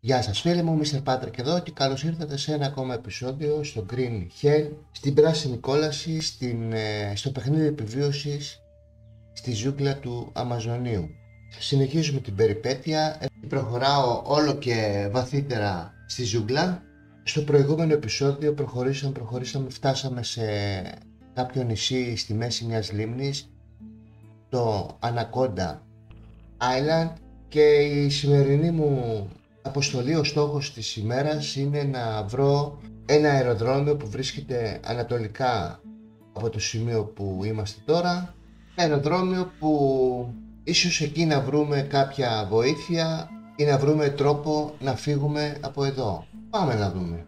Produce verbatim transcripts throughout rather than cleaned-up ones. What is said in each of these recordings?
Γεια σας φίλοι μου, μίστερ Patrick εδώ και καλώς ήρθατε σε ένα ακόμα επεισόδιο στο Green Hell, στην πράσινη κόλαση, στην, ε, στο παιχνίδι επιβίωσης στη ζούγκλα του Αμαζονίου. Συνεχίζουμε την περιπέτεια, προχωράω όλο και βαθύτερα στη ζούγκλα. Στο προηγούμενο επεισόδιο προχωρήσαμε, προχωρήσαμε, φτάσαμε σε κάποιο νησί στη μέση μιας λίμνης, το Anaconda Island, και η σημερινή μου αποστολή, ο στόχος της ημέρας είναι να βρω ένα αεροδρόμιο που βρίσκεται ανατολικά από το σημείο που είμαστε τώρα. Ένα αεροδρόμιο που ίσως εκεί να βρούμε κάποια βοήθεια ή να βρούμε τρόπο να φύγουμε από εδώ. Πάμε να δούμε.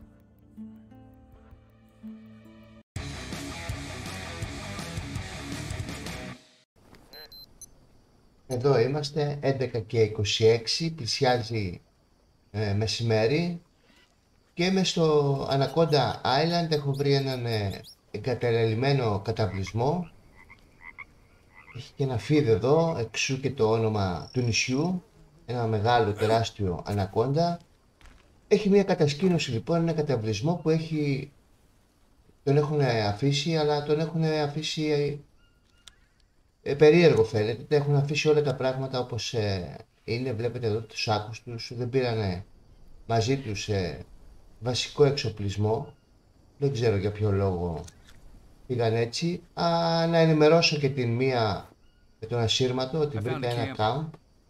Εδώ είμαστε, έντεκα και είκοσι έξι, πλησιάζει ε, μεσημέρι και είμαι στο Anaconda Island. Έχω βρει έναν ε, εγκαταλελειμμένο καταβλισμό. Έχει και ένα φίδι εδώ, εξού και το όνομα του νησιού, ένα μεγάλο τεράστιο ανακόντα. Έχει μια κατασκήνωση λοιπόν, ένα καταβλισμό που έχει, τον έχουν αφήσει, αλλά τον έχουν αφήσει ε, περίεργο φαίνεται. Έχουν αφήσει όλα τα πράγματα όπως ε, είναι. Βλέπετε εδώ τους σάκους τους, δεν πήρανε μαζί τους ε, βασικό εξοπλισμό. Δεν ξέρω για ποιο λόγο πήγαν έτσι. Α, να ενημερώσω και την μία με τον ασύρματο ότι βρήκα ένα camp.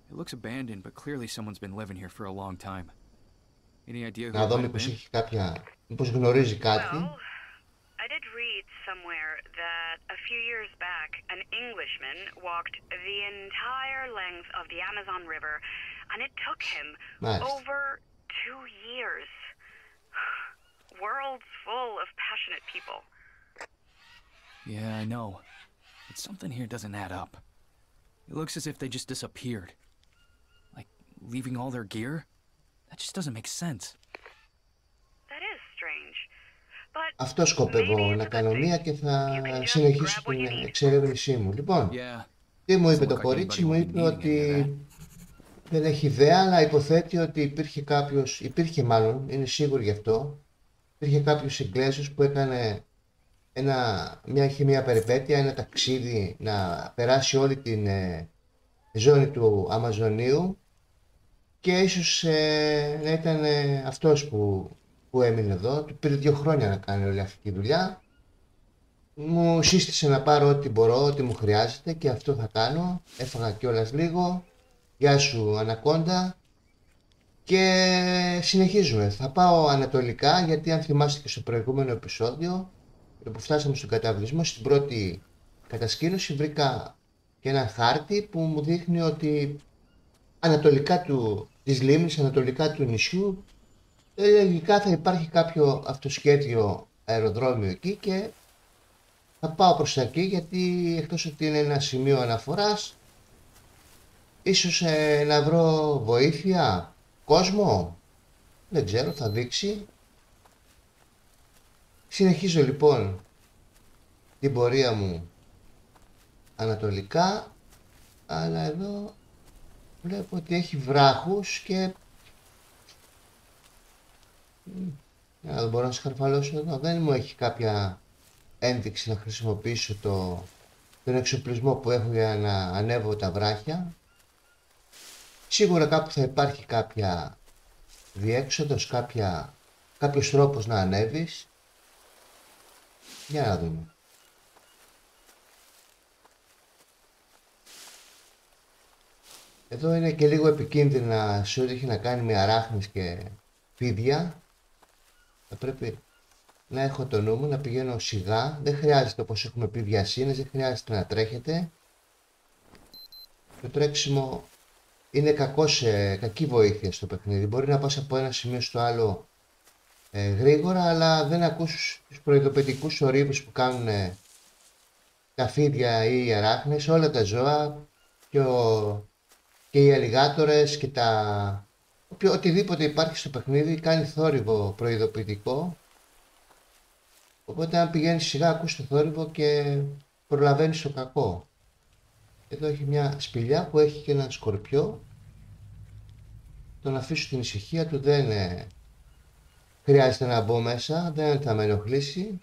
Να δω μήπως έχει κάποια, μήπως γνωρίζει κάτι. I did read somewhere that a few years back an Englishman walked the entire length of the Amazon River and it took him nice. over two years. World's full of passionate people. Yeah, I know. But something here doesn't add up. It looks as if they just disappeared. Like, leaving all their gear? That just doesn't make sense. That is strange. Αυτό σκοπεύω να κάνω μία και θα συνεχίσω την εξερεύνησή μου. Λοιπόν, τι μου είπε το κορίτσι? Μου είπε ότι δεν έχει ιδέα, αλλά υποθέτει ότι υπήρχε κάποιος, υπήρχε μάλλον, είναι σίγουρη γι' αυτό, υπήρχε κάποιος Εγγλέζος που έκανε ένα, μια, είχε μια περιπέτεια, ένα ταξίδι να περάσει όλη την ε, ζώνη του Αμαζονίου και ίσως ε, να ήταν ε, αυτός που που έμεινε εδώ. Του πήρε δύο χρόνια να κάνει όλη αυτή τη δουλειά. Μου σύστησε να πάρω ό,τι μπορώ, ό,τι μου χρειάζεται, και αυτό θα κάνω. Έφαγα κιόλας λίγο. Γεια σου Ανακόντα. Και συνεχίζουμε. Θα πάω ανατολικά, γιατί αν θυμάστε και στο προηγούμενο επεισόδιο, που φτάσαμε στον καταβλισμό, στην πρώτη κατασκήνωση βρήκα και ένα χάρτη που μου δείχνει ότι ανατολικά του, της λίμνης, ανατολικά του νησιού, λογικά θα υπάρχει κάποιο αυτοσχέδιο αεροδρόμιο εκεί και θα πάω προς τα εκεί, γιατί εκτός ότι είναι ένα σημείο αναφοράς, ίσως ε, να βρω βοήθεια, κόσμο, δεν ξέρω, θα δείξει. Συνεχίζω λοιπόν την πορεία μου ανατολικά, αλλά εδώ βλέπω ότι έχει βράχους και να δεν μπορώ να σκαρφαλώσω εδώ. Δεν μου έχει κάποια ένδειξη να χρησιμοποιήσω το, τον εξοπλισμό που έχω για να ανέβω τα βράχια. Σίγουρα κάπου θα υπάρχει κάποια διέξοδος, κάποια, κάποιος τρόπος να ανέβεις. Για να δούμε. Εδώ είναι και λίγο επικίνδυνα σε ό,τι έχει να κάνει με αράχνες και φίδια. Θα πρέπει να έχω το νου μου, να πηγαίνω σιγά. Δεν χρειάζεται, όπως έχουμε πει, βιασύνες, δεν χρειάζεται να τρέχετε. Το τρέξιμο είναι κακός, ε, κακή βοήθεια στο παιχνίδι. Μπορεί να πας από ένα σημείο στο άλλο ε, γρήγορα, αλλά δεν ακούς τους προειδοποιητικούς ορύβους που κάνουν ε, τα φίδια ή οι αράχνες, όλα τα ζώα και, ο, και οι αλιγάτορες και τα... οτιδήποτε υπάρχει στο παιχνίδι κάνει θόρυβο προειδοποιητικό, οπότε αν πηγαίνεις σιγά ακούς το θόρυβο και προλαβαίνεις το κακό. Εδώ έχει μια σπηλιά που έχει και έναν σκορπιό τον αφήσω την ησυχία του, δεν ε, χρειάζεται να μπω μέσα, δεν θα με ενοχλήσει.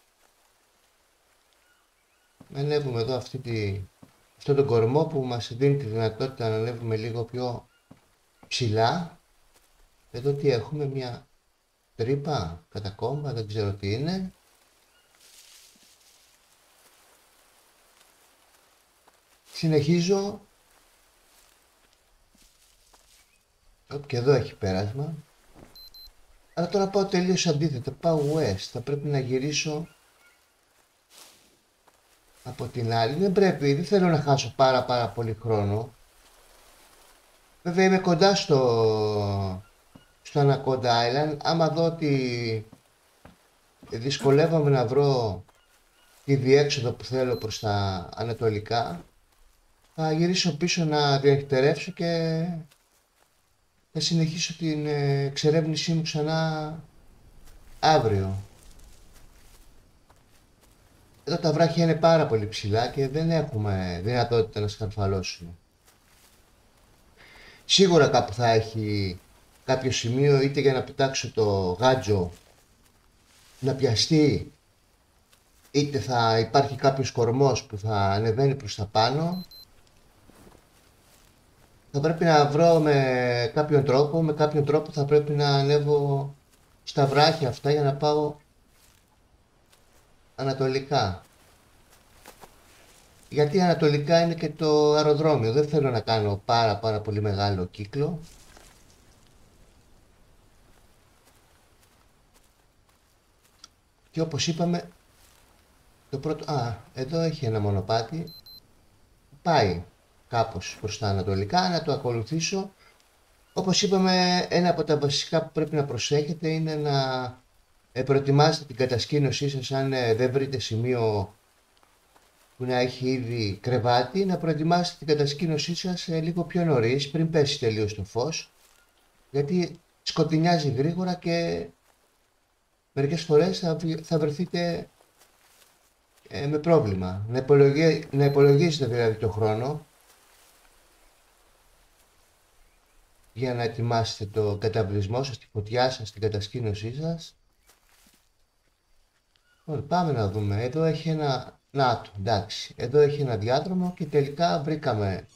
Ανέβουμε εδώ αυτή τη, αυτό τον κορμό που μας δίνει τη δυνατότητα να ανέβουμε λίγο πιο ψηλά. Εδώ τι έχουμε, μια τρύπα, κατακόμβα, δεν ξέρω τι είναι. Συνεχίζω. Και εδώ έχει πέρασμα. Αλλά τώρα πάω τελείως αντίθετα, πάω west, θα πρέπει να γυρίσω από την άλλη. Δεν πρέπει, δεν θέλω να χάσω πάρα πάρα πολύ χρόνο. Βέβαια είμαι κοντά στο, στο Anaconda Island. Άμα δω ότι δυσκολεύομαι να βρω τη διέξοδο που θέλω προς τα ανατολικά, θα γυρίσω πίσω να διαχειτερεύσω και θα συνεχίσω την εξερεύνησή μου ξανά αύριο. Εδώ τα βράχια είναι πάρα πολύ ψηλά και δεν έχουμε δυνατότητα να σκαρφαλώσουμε. Σίγουρα κάπου θα έχει κάποιο σημείο, είτε για να πετάξω το γάντζο να πιαστεί, είτε θα υπάρχει κάποιος κορμός που θα ανεβαίνει προς τα πάνω. Θα πρέπει να βρω με κάποιον τρόπο, με κάποιον τρόπο θα πρέπει να ανέβω στα βράχια αυτά για να πάω ανατολικά. Γιατί ανατολικά είναι και το αεροδρόμιο, δεν θέλω να κάνω πάρα πάρα πολύ μεγάλο κύκλο. Και όπως είπαμε, το πρώτο... Α, εδώ έχει ένα μονοπάτι, πάει κάπως προς τα ανατολικά, να το ακολουθήσω. Όπως είπαμε, ένα από τα βασικά που πρέπει να προσέχετε είναι να προετοιμάσετε την κατασκήνωσή σας. Αν δεν βρείτε σημείο που να έχει ήδη κρεβάτι, να προετοιμάσετε την κατασκήνωσή σας λίγο πιο νωρίς, πριν πέσει τελείως το φως, γιατί σκοτεινιάζει γρήγορα και μερικές φορές θα, θα βρεθείτε ε, με πρόβλημα. Να, υπολογί, να υπολογίσετε δηλαδή το χρόνο για να ετοιμάσετε το καταβλισμό σας, τη φωτιά σας, την κατασκήνωσή σας. Λοιπόν, πάμε να δούμε. Εδώ έχει ένα... Να το, εντάξει. Εδώ έχει ένα διάδρομο και τελικά βρήκαμε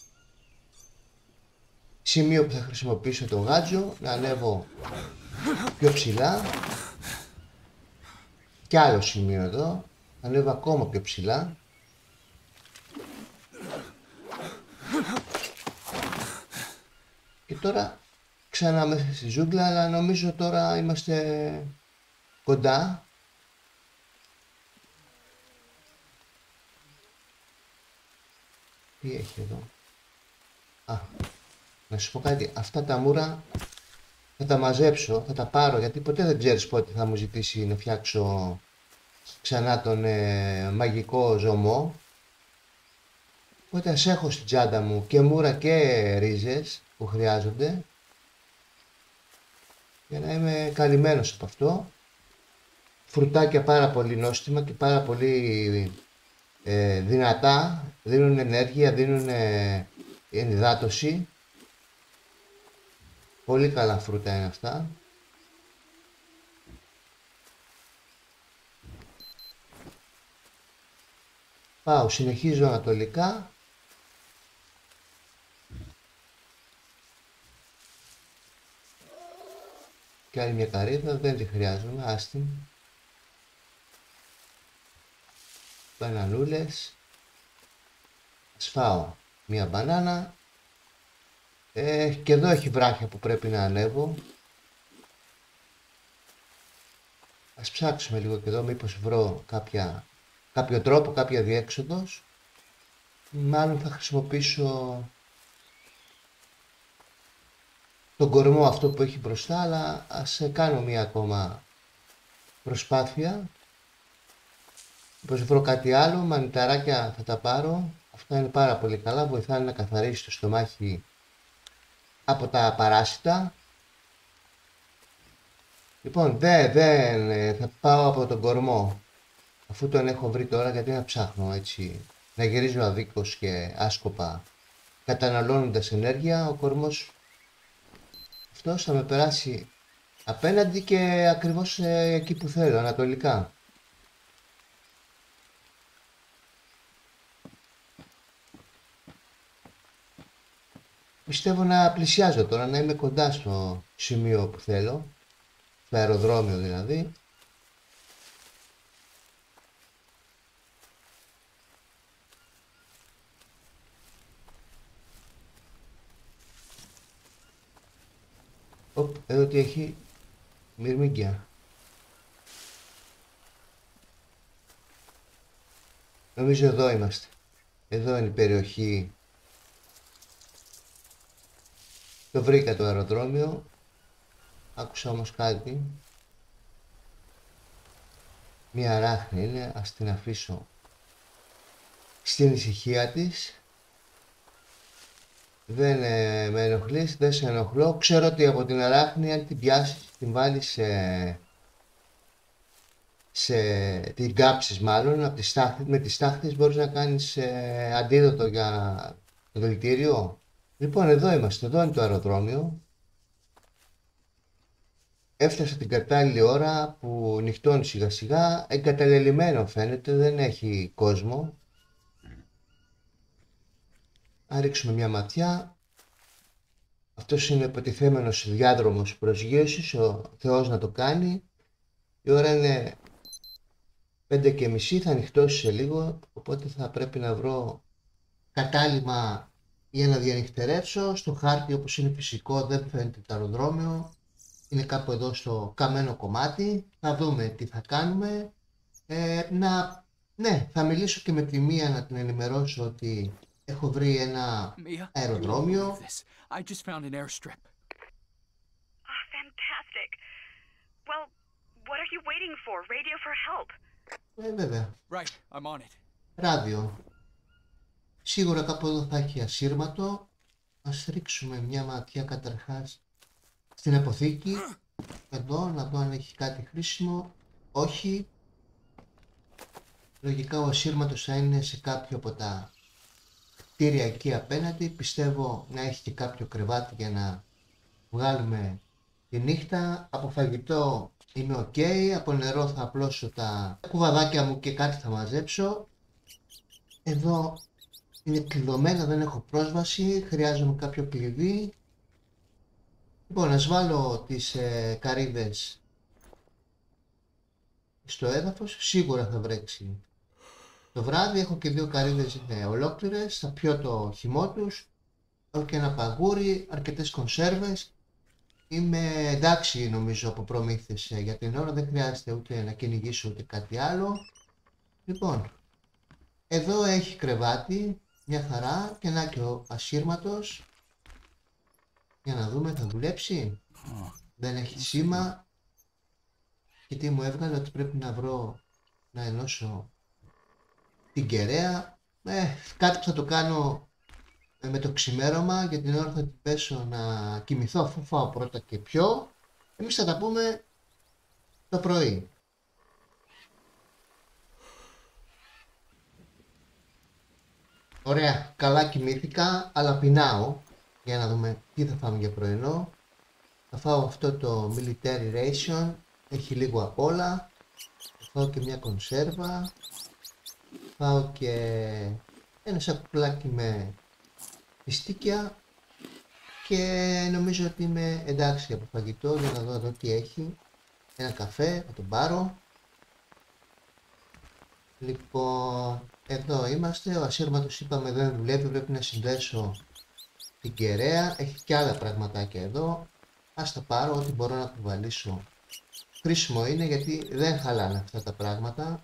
σημείο που θα χρησιμοποιήσω το γάντζο, να ανέβω πιο ψηλά. Και άλλο σημείο εδώ, να ανέβω ακόμα πιο ψηλά. Και τώρα ξανά μέσα στη ζούγκλα, αλλά νομίζω τώρα είμαστε κοντά. Τι έχει εδώ? Α, να σου πω κάτι, αυτά τα μούρα θα τα μαζέψω, θα τα πάρω, γιατί ποτέ δεν ξέρεις πότε θα μου ζητήσει να φτιάξω ξανά τον ε, μαγικό ζωμό. Οπότε ας έχω στην τσάντα μου και μούρα και ρίζες που χρειάζονται για να είμαι καλυμμένος από αυτό. Φρουτάκια πάρα πολύ νόστιμα και πάρα πολύ ε, δυνατά, δίνουν ενέργεια, δίνουν ε, ενυδάτωση. Πολύ καλά φρούτα είναι αυτά. Πάω, συνεχίζω ανατολικά. Και άλλη μια καρύδα, δεν τη χρειάζομαι, άστην. Μπανανούλες. Σφάω μια μπανάνα. Ε, και εδώ έχει βράχια που πρέπει να ανέβω. Ας ψάξουμε λίγο και εδώ μήπως βρω κάποια, κάποιο τρόπο, κάποια διέξοδος. Μάλλον θα χρησιμοποιήσω τον κορμό αυτό που έχει μπροστά, αλλά ας κάνω μία ακόμα προσπάθεια. Μήπως βρω κάτι άλλο, μανιταράκια θα τα πάρω. Αυτά είναι πάρα πολύ καλά, βοηθάνε να καθαρίσει το στομάχι από τα παράσιτα. Λοιπόν, δεν, δεν, θα πάω από τον κορμό. Αφού τον έχω βρει τώρα, γιατί να ψάχνω έτσι, να γυρίζω αδίκως και άσκοπα, καταναλώνοντας ενέργεια. Ο κορμός αυτός θα με περάσει απέναντι και ακριβώς ε, εκεί που θέλω, ανατολικά. Πιστεύω να πλησιάζω τώρα, να είμαι κοντά στο σημείο που θέλω, στο αεροδρόμιο δηλαδή. Οπ, εδώ τι έχει, μυρμήγκια. Νομίζω εδώ είμαστε. Εδώ είναι η περιοχή. Το βρήκα το αεροδρόμιο. Άκουσα όμως κάτι. Μία αράχνη είναι, ας την αφήσω στην ησυχία της. Δεν ε, με ενοχλείς, δεν σε ενοχλώ. Ξέρω ότι από την αράχνη αν την πιάσεις, την βάλεις σε... σε... την κάψεις μάλλον, από τις στάχτες, με τις στάχτες μπορείς να κάνεις ε, αντίδοτο για το δηλητήριο. Λοιπόν, εδώ είμαστε, εδώ είναι το αεροδρόμιο. Έφτασα την κατάλληλη ώρα που νυχτώνει σιγά σιγά, εγκαταλελειμμένο φαίνεται, δεν έχει κόσμο. Αν ρίξουμε μια ματιά, αυτός είναι ο υποτιθέμενος διάδρομος προσγείωσης, ο Θεός να το κάνει. Η ώρα είναι πέντε και μισή, θα νυχτώσει σε λίγο, οπότε θα πρέπει να βρω κατάλημα για να διανυχτερεύσω. Στο χάρτη, όπως είναι φυσικό, δεν φαίνεται το αεροδρόμιο. Είναι κάπου εδώ στο καμένο κομμάτι. Θα δούμε τι θα κάνουμε. Ε, να... Ναι, θα μιλήσω και με τη Μία να την ενημερώσω ότι έχω βρει ένα αεροδρόμιο. I just found an airstrip. Oh, fantastic. Well, what are you waiting for? Radio for help. Ε, βέβαια. Right, I'm on it. Ράδιο. Σίγουρα κάπου εδώ θα έχει ασύρματο. Ας ρίξουμε μια ματιά καταρχάς στην αποθήκη. Εδώ, να δω αν έχει κάτι χρήσιμο. Όχι. Λογικά ο ασύρματος θα είναι σε κάποιο από τα κτίρια εκεί απέναντι. Πιστεύω να έχει και κάποιο κρεβάτι για να βγάλουμε τη νύχτα. Από φαγητό είμαι ok. Από νερό θα απλώσω τα κουβαδάκια μου και κάτι θα μαζέψω. Εδώ είναι κλειδωμένα, δεν έχω πρόσβαση. Χρειάζομαι κάποιο κλειδί. Λοιπόν, ας βάλω τις ε, καρύδες στο έδαφος. Σίγουρα θα βρέξει το βράδυ. Έχω και δύο καρύδες είναι ολόκληρες. Θα πιω το χυμό τους. Έχω και ένα παγούρι, αρκετές κονσέρβες. Είμαι εντάξει νομίζω από προμήθειες για την ώρα. Δεν χρειάζεται ούτε να κυνηγήσω ούτε κάτι άλλο. Λοιπόν, εδώ έχει κρεβάτι. Μια χαρά. Και να και ο ασύρματος. Για να δούμε, θα δουλέψει. Oh, δεν έχει σήμα. Και τι μου έβγαλε, ότι πρέπει να βρω να ενώσω την κεραία. Ε, κάτι που θα το κάνω ε, με το ξημέρωμα. Για την ώρα θα την πέσω να κοιμηθώ αφού φάω πρώτα και πιω. Εμείς θα τα πούμε το πρωί. Ωραία, καλά κοιμήθηκα, αλλά πεινάω. Για να δούμε τι θα φάμε για πρωινό. Θα φάω αυτό το military ration. Έχει λίγο απ' όλα. Θα φάω και μια κονσέρβα. Θα φάω και ένα σακουλάκι με πιστίκια. Και νομίζω ότι είμαι εντάξει από φαγητό. Για να δω εδώ τι έχει. Ένα καφέ, θα τον πάρω. Λοιπόν, εδώ είμαστε. Ο ασύρματος είπαμε δεν δουλεύει, πρέπει να συνδέσω την κεραία. Έχει και άλλα πραγματάκια εδώ. Ας τα πάρω, ό,τι μπορώ να κουβαλήσω. Χρήσιμο είναι γιατί δεν χαλάνε αυτά τα πράγματα.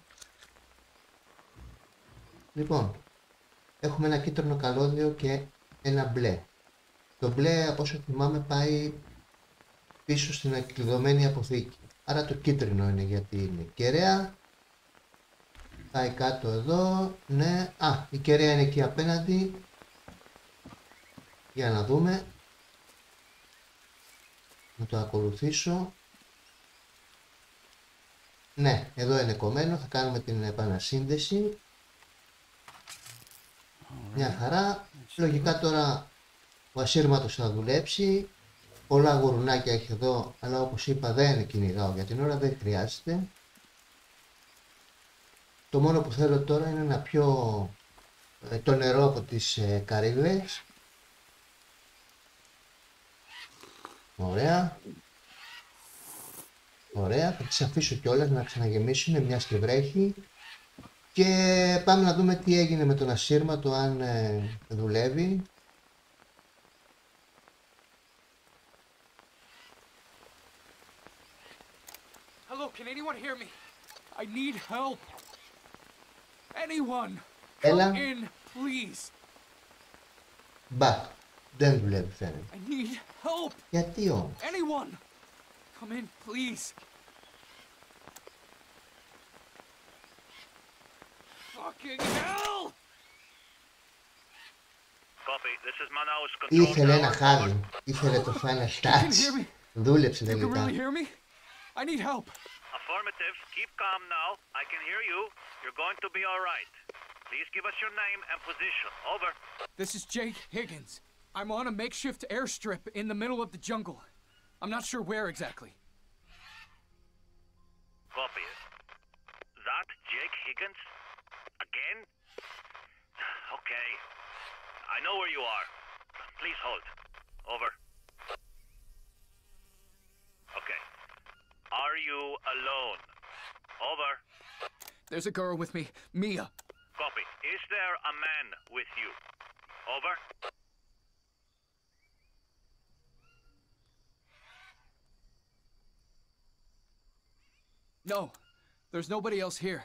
Λοιπόν, έχουμε ένα κίτρινο καλώδιο και ένα μπλε. Το μπλε, από όσο θυμάμαι, πάει πίσω στην εκκλειδωμένη αποθήκη. Άρα το κίτρινο είναι γιατί είναι κεραία. Πάει κάτω εδώ, ναι. Α, η κεραία είναι εκεί απέναντι. Για να δούμε. Να το ακολουθήσω. Ναι, εδώ είναι κομμένο. Θα κάνουμε την επανασύνδεση. Μια χαρά. Λογικά τώρα ο ασύρματος θα δουλέψει. πολλά γουρουνάκια έχει εδώ, αλλά όπως είπα δεν κυνηγάω για την ώρα, δεν χρειάζεται. Το μόνο που θέλω τώρα είναι να πιω ε, το νερό από τις ε, καρύδες. Ωραία. Ωραία, θα τις αφήσω κιόλας να ξαναγεμίσουν μιας και βρέχει. Και πάμε να δούμε τι έγινε με τον ασύρματο, αν ε, δουλεύει. Hello, can anyone hear me? I need help. Anyone, Έλα. come in, please. Μπα, δεν δουλεύει φαίνεται. I need help. Γιατί όμως? Anyone, come in, please. Fucking hell! Copy. This is Manaus control Ήθελε ένα tower. χάδι, ήθελε το final You can touch. hear me? Δούλεψε You can τελικά. really hear me? I need help. Affirmative. Keep calm now. I can hear you. You're going to be all right. Please give us your name and position. Over. This is Jake Higgins. I'm on a makeshift airstrip in the middle of the jungle. I'm not sure where exactly. Copy it. That Jake Higgins? Again? Okay. I know where you are. Please hold. Over. Okay. Are you alone? Over. There's a girl with me, Mia. Copy. Is there a man with you? Over. No, there's nobody else here.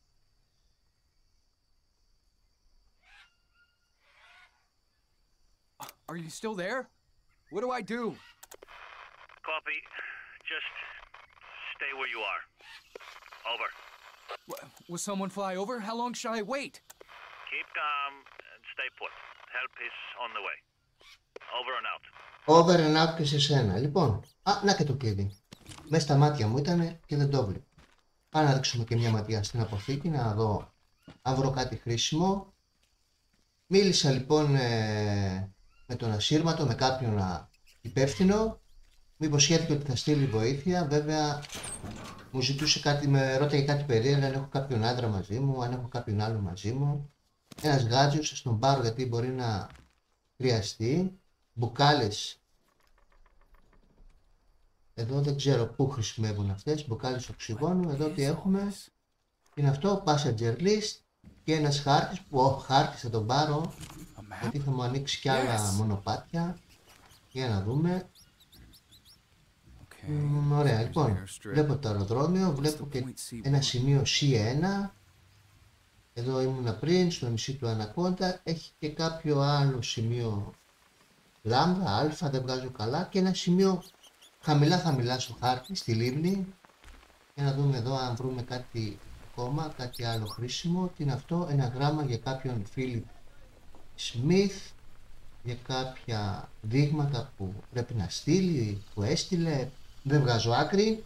Are you still there? What do I do? Copy. Just stay where you are. Over. W- will someone fly over? How long shall I wait? Keep calm and stay put. Help is on the way. Over and out. Over and out και σε σένα. Λοιπόν, α, να και το κλειδί. Μες στα μάτια μου ήταν και δεν το βλέπω. Πάμε να ρίξουμε και μια ματιά στην αποθήκη να δω αν βρω κάτι χρήσιμο. Μίλησα λοιπόν ε, με τον ασύρματο, με κάποιον α, υπεύθυνο. Μου υποσχέθηκε ότι θα στείλει βοήθεια. Βέβαια μου ζητούσε κάτι, με ρώταγε κάτι περίεργα, αν έχω κάποιον άντρα μαζί μου, αν έχω κάποιον άλλο μαζί μου. Ένας γάτζιος, θα τον πάρω γιατί μπορεί να χρειαστεί. Μπουκάλες. Εδώ δεν ξέρω πού χρησιμεύουν αυτές. Μπουκάλες οξυγόνου. Εδώ τι έχουμε? Είναι αυτό, passenger list. Και ένας χάρτης που ο χάρτης θα τον πάρω γιατί θα μου ανοίξει κι άλλα μονοπάτια. Για να δούμε. Mm, ωραία, λοιπόν, βλέπω το αεροδρόμιο, βλέπω και ένα σημείο σι ένα. Εδώ ήμουνα πριν, στο νησί του Ανακόντα. Έχει και κάποιο άλλο σημείο λάμδα, αλφα, δεν βγάζω καλά. Και ένα σημείο χαμηλά χαμηλά στο χάρτη, στη λίμνη. Για να δούμε εδώ αν βρούμε κάτι ακόμα, κάτι άλλο χρήσιμο. Τι είναι αυτό? Ένα γράμμα για κάποιον Φίλιπ Σμιθ, για κάποια δείγματα που πρέπει να στείλει, που έστειλε. Δεν βγάζω άκρη.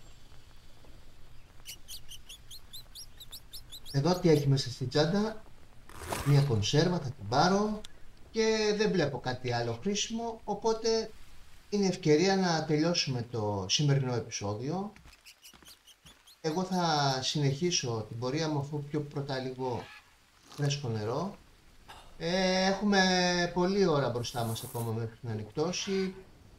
Εδώ τι έχει μέσα στη τσάντα? Μια κονσέρβα, θα την πάρω. Και δεν βλέπω κάτι άλλο χρήσιμο, οπότε είναι ευκαιρία να τελειώσουμε το σημερινό επεισόδιο. Εγώ θα συνεχίσω την πορεία μου αφού πιω πρώτα λίγο φρέσκο νερό. Ε, έχουμε πολλή ώρα μπροστά μας ακόμα μέχρι να νυχτώσει.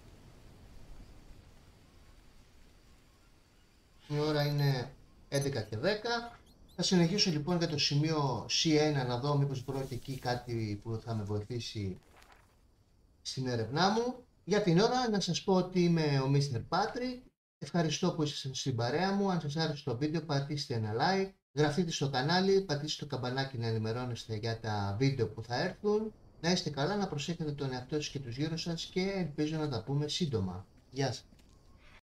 Η ώρα είναι έντεκα και δέκα. Θα συνεχίσω λοιπόν για το σημείο σι ένα να δω μήπως βρω και εκεί κάτι που θα με βοηθήσει στην έρευνά μου. Για την ώρα να σας πω ότι είμαι ο μίστερ Patrick. Ευχαριστώ που ήσασταν στην παρέα μου. Αν σας άρεσε το βίντεο πατήστε ένα like, γραφτείτε στο κανάλι, πατήστε το καμπανάκι να ενημερώνεστε για τα βίντεο που θα έρθουν. Να είστε καλά, να προσέχετε τον εαυτό σας και τους γύρω σας και ελπίζω να τα πούμε σύντομα. Γεια σας.